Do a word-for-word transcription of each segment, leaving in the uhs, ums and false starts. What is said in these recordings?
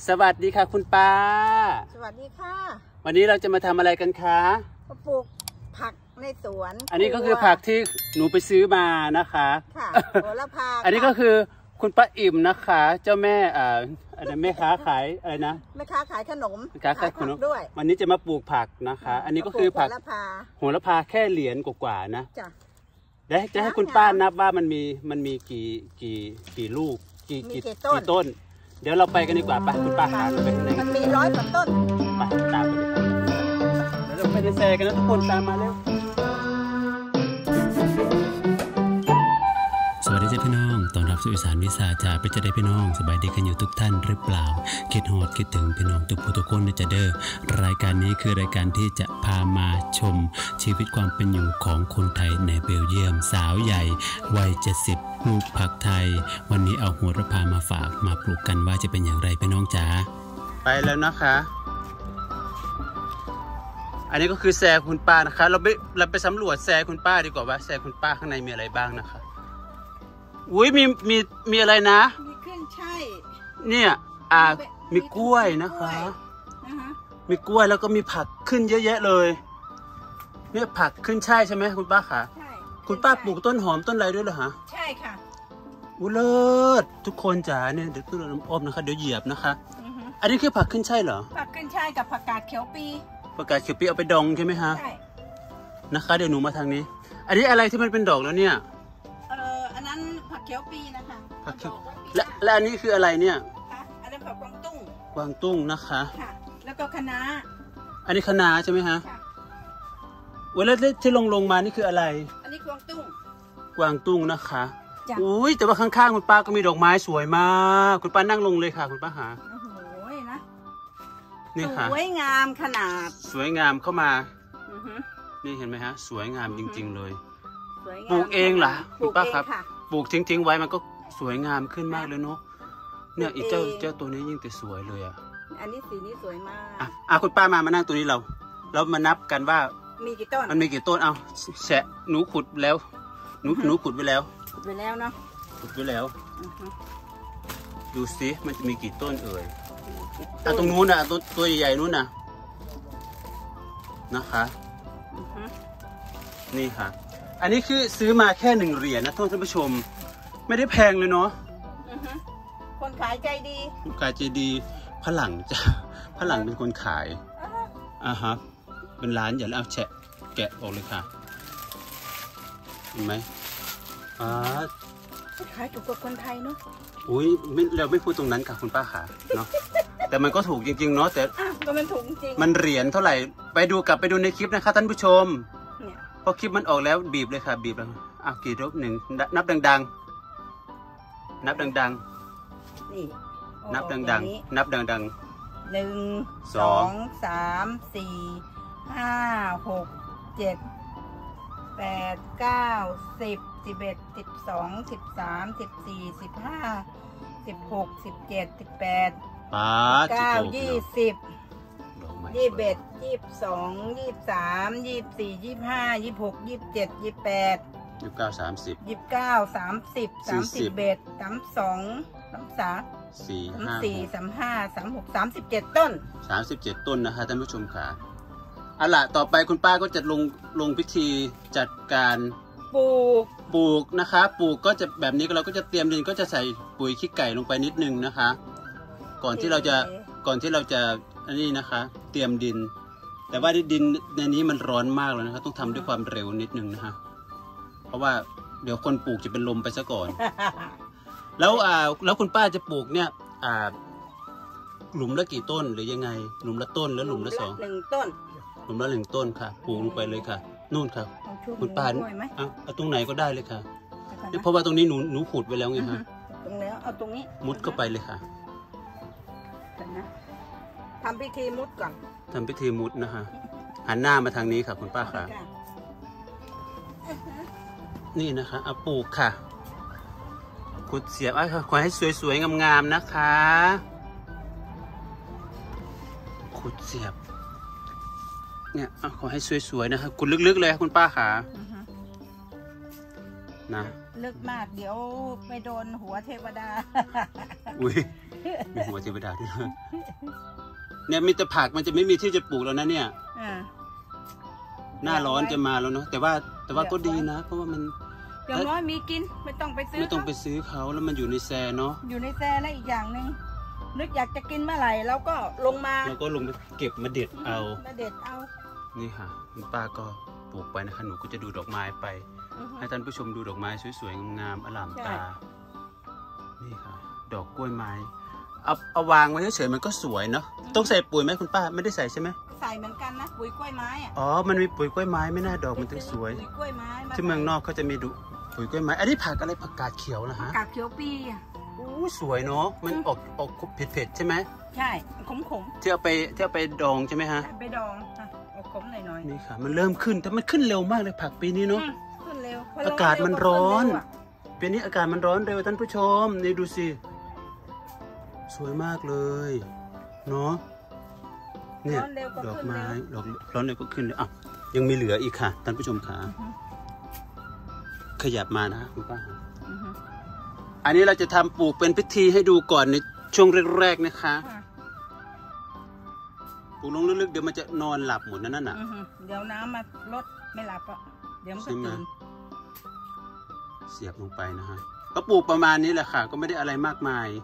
สวัสดีค่ะคุณป้าสวัสดีค่ะวันนี้เราจะมาทำอะไรกันคะปลูกผักในสวนอันนี้ก็คือผักที่หนูไปซื้อมานะคะค่ะโหระพาอันนี้ก็คือคุณป้าอิ่มนะคะเจ้าแม่อ่าอะไรแม่ค้าขายอะไรนะแม่ค้าขายขนมขายขนมด้วยวันนี้จะมาปลูกผักนะคะอันนี้ก็คือผักโหระพาแค่เหรียญกว่าๆนะจ้ะจะจะให้คุณป้านับว่ามันมีมันมีกี่กี่กี่ลูกกี่กี่ต้นเดี๋ยวเราไปกันดีกว่าไปคุณป้าหาไปข้างในมันมีร้อยกว่าต้นไปตามไปเลยเดี๋ยวเราไปในแซกันนะทุกคนตามมาเร็วสวัสดีจ้าพี่น้องตอนรับสู่อีสานวิสาจ่าไปจะได้พี่น้องสบายดีกันอยู่ทุกท่านหรือเปล่าคิดฮอดคิดถึงพี่น้องทุกผู้ทุกคนนะจ๊ะเด้อรายการนี้คือรายการที่จะพามาชมชีวิตความเป็นอยู่ของคนไทยในเบลเยียมสาวใหญ่วัยเจ็ดสิบปลูกผักไทยวันนี้เอาโหระพามาฝากมาปลูกกันว่าจะเป็นอย่างไรพี่น้องจ๋าไปแล้วนะคะอันนี้ก็คือแซคุณป้านะคะเราไปเราไปสำรวจแซคุณป้าดีกว่าว่าแซคุณป้าข้างในมีอะไรบ้างนะคะอุ้ยมีมีมีอะไรนะมีขึ้นใช่เนี่ยอ่ามีกล้วยนะคะมีกล้วยแล้วก็มีผักขึ้นเยอะแยะเลยเนี่ยผักขึ้นใช่ใช่ไหมคุณป้าคะใช่คุณป้าปลูกต้นหอมต้นอะไรด้วยเหรอฮะใช่ค่ะอุ้เลิศทุกคนจ๋าเนี่ยเดี๋ยวตู้น้ำอบนะคะเดี๋ยวเหยียบนะคะอันนี้คือผักขึ้นใช่เหรอผักขึ้นใช่กับผักกาดเขียวปีผักกาดเขียวปีเอาไปดองใช่ไหมฮะใช่นะคะเดี๋ยวหนูมาทางนี้อันนี้อะไรที่มันเป็นดอกแล้วเนี่ยผักเขียวปีนะคะผักเขียวและและอันนี้คืออะไรเนี่ยอันนี้ผักกวางตุ้งกวางตุ้งนะคะค่ะแล้วก็คะน้าอันนี้คะน้าใช่ไหมฮะค่ะเวลาที่ลงลงมานี่คืออะไรอันนี้กวางตุ้งกวางตุ้งนะคะอุ้ยแต่ว่าข้างๆคุณป้าก็มีดอกไม้สวยมากคุณป้านั่งลงเลยค่ะคุณป้าหาโอ้โหนะนี่ค่ะสวยงามขนาดสวยงามเข้ามานี่เห็นไหมฮะสวยงามจริงๆเลยปลูกเองเหรอคุณป้าครับปลูกทิ้งๆไว้มันก็สวยงามขึ้นมากเลยเนาะเนี่ยอีเจ้าเจ้าตัวนี้ยิ่งแต่สวยเลยอ่ะอันนี้สีนี้สวยมากอ่ะอ่ะคุณป้ามามานั่งตัวนี้เราเรามานับกันว่ามีกี่ต้นมันมีกี่ต้นเอาแฉะหนูขุดแล้วหนูหนูขุดไว้แล้วขุดไว้แล้วเนาะขุดไว้แล้วดูสิมันจะมีกี่ต้นเอ่ยอ่ะตรงนู้นนะตัวตัวใหญ่ๆนู้นนะนะคะนี่ค่ะอันนี้คือซื้อมาแค่หนึ่งเหรียญนะท่านผู้ชมไม่ได้แพงเลยเนาะคนขายใจดีคนขายใจดีฝรั่งจ้ะฝรั่งเป็นคนขายอ่าฮะเป็นร้านอย่าเอาแฉะแกะออกเลยค่ะเห็นไหมอ่าขายถูกกว่าคนไทยเนาะอุ้ยไม่เราไม่พูดตรงนั้นค่ะคุณป้าขาเนาะแต่มันก็ถูกจริงๆเนาะแต่ก็มันถูกจริงมันเหรียญเท่าไหร่ไปดูกลับไปดูในคลิปนะคะท่านผู้ชมพอคลิปมันออกแล้วบีบเลยค่ะบีบแล้วอ้าวกี่รบหนึ่งนับดังๆนับดังๆนี่นับดังๆนับดังๆหนึ่งสองสามสี่ห้าหกเจ็ดแปดเก้าสิบสิบเอ็ดสิบสองสิบสามสิบสี่สิบห้าสิบหกสิบเจ็ดสิบแปดเก้ายี่สิบยี่สิบเอ็ดยี่สิบสองยี่สิบสามยี่สิบสี่ยี่สิบห้ายี่สิบหกยี่สิบเจ็ดยี่สิบแปดยี่สิบเก้าสามสิบยี่สิบเก้าสามสิบสามสิบเอ็ดสามสองสามสามสี่สามสี่สามห้าสามหกสามสิบเจ็ดต้นสามสิบเจ็ดต้นนะคะท่านผู้ชมค่ะเอาล่ะต่อไปคุณป้าก็จะลงลงพิธีจัดการปลูกปลูกนะคะปลูกก็จะแบบนี้เราก็จะเตรียมดินก็จะใส่ปุ๋ยขี้ไก่ลงไปนิดนึงนะคะก่อนที่เราจะก่อนที่เราจะอันนี้นะคะเตรียมดินแต่ว่าดินในนี้มันร้อนมากเลยนะคะต้องทำด้วยความเร็วนิดนึงนะคะเพราะว่าเดี๋ยวคนปลูกจะเป็นลมไปซะก่อน แล้วอ่าแล้วคุณป้าจะปลูกเนี่ยอ่าหลุมละกี่ต้นหรือยังไงหลุมละต้นหรือหลุมละสองหนึ่งต้นหลุมละหนึ่งต้นค่ะปลูกลงไปเลยค่ะนู่นค่ะคุณป้าเอาเอาตรงไหนก็ได้เลยค่ะเพราะว่าตรงนี้หนูหนูขุดไว้แล้วไงคะตรงแล้วเอาตรงนี้มุดเข้าไปเลยค่ะทำพิธีมุดก่อนทำพิธีมุดนะคะหันหน้ามาทางนี้ค่ะคุณป้าค่ะนี่นะคะเอาปลูกค่ะขุดเสียบอ่ะขอให้สวยๆงามๆนะคะขุดเสียบเนี่ยขอให้สวยๆนะคะขุดลึกๆเลยคุณป้าค่ะนะลึกมากเดี๋ยวไปโดนหัวเทวดาอุ้ยมีหัวเทวดาด้วยเนี่ยมีแต่ผักมันจะไม่มีที่จะปลูกแล้วนะเนี่ยหน้าร้อนจะมาแล้วเนาะแต่ว่าแต่ว่าก็ดีนะเพราะว่ามันอย่างน้อยมีกินไม่ต้องไปซื้อไม่ต้องไปซื้อเขาแล้วมันอยู่ในแซเนาะอยู่ในแซและอีกอย่างหนึ่งนึกอยากจะกินเมื่อไหร่เราก็ลงมาเราก็ลงไปเก็บมาเด็ดเอามาเด็ดเอานี่ค่ะคุณป้าก็ปลูกไปนะคะหนูก็จะดูดอกไม้ไปให้ท่านผู้ชมดูดอกไม้สวยๆงามๆอลามตานี่ค่ะดอกกล้วยไม้เอาเอาวางไว้เฉยๆมันก็สวยเนาะต้องใส่ปุ๋ยไหมคุณป้าไม่ได้ใส่ใช่ไหมใส่เหมือนกันนะปุ๋ยกล้วยไม้อ่ะอ๋อมันมีปุ๋ยกล้วยไม้ไม่น่าดอกมันถึงสวยปุ๋ยกล้วยไม้ที่เมืองนอกเขาจะมีดูปุ๋ยกล้วยไม้อันนี้ผักอะไรผักกาดเขียวนะฮะผักกาดเขียวปีอ่ะโอ้สวยเนาะมันออกออกเผ็ดๆใช่ไหมใช่ขมๆที่เอาไปที่เอาไปดองใช่ไหมฮะไปดองออกขมหน่อยๆนี่ค่ะมันเริ่มขึ้นแต่มันขึ้นเร็วมากเลยผักปีนี้เนาะขึ้นเร็วอากาศมันร้อนปีนี้อากาศมันร้อนเร็วท่านผู้ชมนี่ดูสิสวยมากเลยเนาะเนี่ยดอกไม้ดอกร้อนเร็วก็ขึ้นเลยอ่ะยังมีเหลืออีกค่ะท่านผู้ชมค่ะขยับมานะคุณป้าอันนี้เราจะทำปลูกเป็นพิธีให้ดูก่อนในช่วงแรกๆนะคะปลูกลงลึกๆเดี๋ยวมันจะนอนหลับหมดนั่นน่ะเดี๋ยวน้ำมาลดไม่หลับอ่ะเดี๋ยวมันจะตื่นเสียบลงไปนะฮะก็ปลูกประมาณนี้แหละค่ะก็ไม่ได้อะไรมากมาย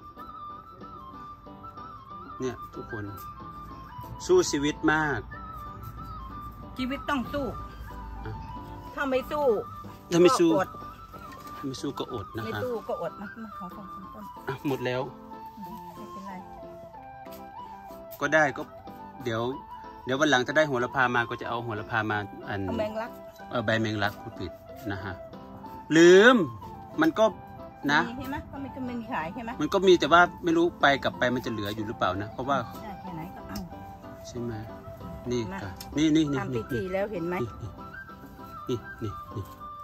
เนี่ยทุกคนสู้ชีวิตมากชีวิตต้องสู้ถ้าไม่สู้ถ้าไม่สู้ไม่สู้ก็อดนะคะไม่สู้ก็อดมามาขอของต้นอ่ะหมดแล้วไม่เป็นไรก็ได้ก็เดี๋ยวเดี๋ยววันหลังจะได้โหระพามาก็จะเอาโหระพามาอันแมงลักเออใบแมงลักผู้ผิดนะฮะลืมมันก็นะใช่ไหมก็ไม่ก็ไม่มีขายใช่ไหมมันก็มีแต่ว่าไม่รู้ไปกับไปมันจะเหลืออยู่หรือเปล่านะเพราะว่าได้แค่ไหนก็เอาใช่ไหมนี่ค่ะนี่นี่นี่ทำพิธีแล้วเห็นไหมนี่นี่นี่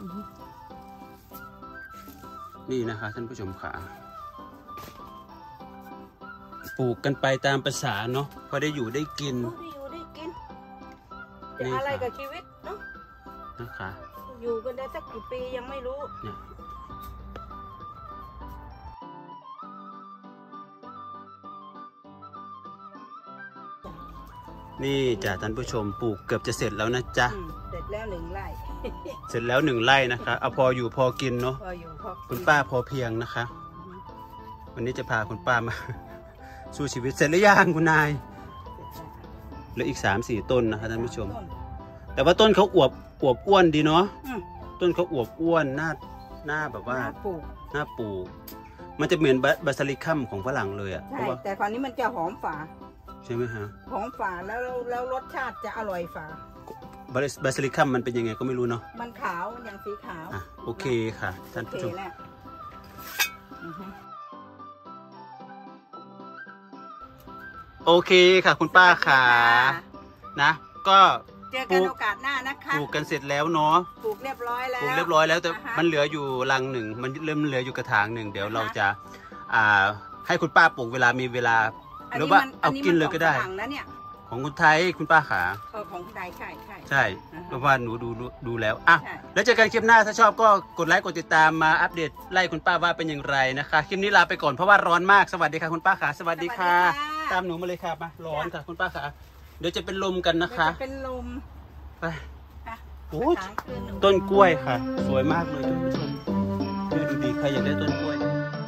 นี่นะคะท่านผู้ชมค่ะปลูกกันไปตามภาษาเนาะพอได้อยู่ได้กินได้อยู่ได้กินจะอะไรกับชีวิตเนาะนะคะอยู่กันได้สักกี่ปียังไม่รู้นี่จ้ะท่านผู้ชมปลูกเกือบจะเสร็จแล้วนะจ๊ะเสร็จแล้วหนึ่งไร่เสร็จแล้วหนึ่งไร่นะคะเอาพออยู่พอกินเนาะคุณป้าพอเพียงนะคะวันนี้จะพาคุณป้ามาสู้ชีวิตเสร็จหรือยังคุณนายเหลืออีกสามสี่ต้นนะคะท่านผู้ชมแต่ว่าต้นเขาอวบอวบอ้วนดีเนาะต้นเขาอวบอ้วนหน้าหน้าแบบว่าหน้าปลูกมันจะเหมือนบาซิลิคัมของฝรั่งเลยอ่ะใช่แต่คราวนี้มันจะหอมฝาใช่ไหมฮะหอมฝาแล้วแล้วรสชาติจะอร่อยฝาบาซิลิคัมมันเป็นยังไงก็ไม่รู้เนาะมันขาวอย่างสีขาวอ่ะโอเคค่ะท่านผู้ชมโอเคค่ะคุณป้าค่ะนะก็เจอกันโอกาสหน้านะคะปลูกกันเสร็จแล้วเนาะปลูกเรียบร้อยแล้วปลูกเรียบร้อยแล้วแต่มันเหลืออยู่รังหนึ่งมันเริ่มเหลืออยู่กระถางหนึ่งเดี๋ยวเราจะอ่าให้คุณป้าปลูกเวลามีเวลาหรือว่าเอากินเลยก็ได้ของคุณไทยคุณป้าขาของคุณไทยใช่ใช่ใช่เพราะว่าหนูดูดูแล้วอ่ะแล้วเจอกันคลิปหน้าถ้าชอบก็กดไลค์กดติดตามมาอัปเดตไล่คุณป้าว่าเป็นอย่างไรนะคะคลิปนี้ลาไปก่อนเพราะว่าร้อนมากสวัสดีค่ะคุณป้าขาสวัสดีค่ะตามหนูมาเลยค่ะมาร้อนค่ะคุณป้าขาเดี๋ยวจะเป็นลมกันนะคะเป็นลมไปโอ้ต้นกล้วยค่ะสวยมากเลยท่านผู้ชมดูดีใครอยากได้ต้นกล้วย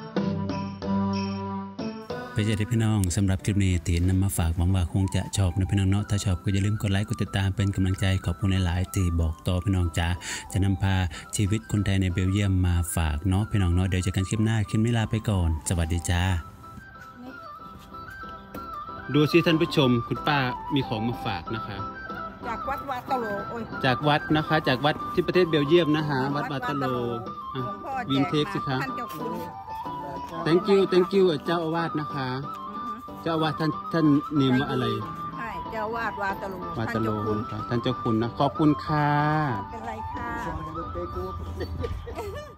ไปเจอพี่น้องสำหรับคลิปนี้ตีนนำมาฝากหวังว่าคงจะชอบนะพี่น้องเนาะถ้าชอบก็อย่าลืมกดไลค์กดติดตามเป็นกำลังใจขอบคุณหลายๆที่บอกต่อพี่น้องจ๋าจะนำพาชีวิตคนไทยในเบลเยียมมาฝากเนาะพี่น้องเนาะเดี๋ยวเจอกันคลิปหน้าคลิปนี้ลาไปก่อนสวัสดีจ้าดูสิท่านผู้ชมคุณป้ามีของมาฝากนะคะจากวัดวาตโลโอ้ยจากวัดนะคะจากวัดที่ประเทศเบลเยียมนะคะวัดวาตโลวินเทคสิคะthank you thank you เจ้าอาวาสนะคะเจ้าอาวาสท่านท่านเนมว่าอะไรใช่เจ้าอาวาสวาตโลวาตโลท่านเจ้าคุณนะขอบคุณค่ะเป็นไรค่ะ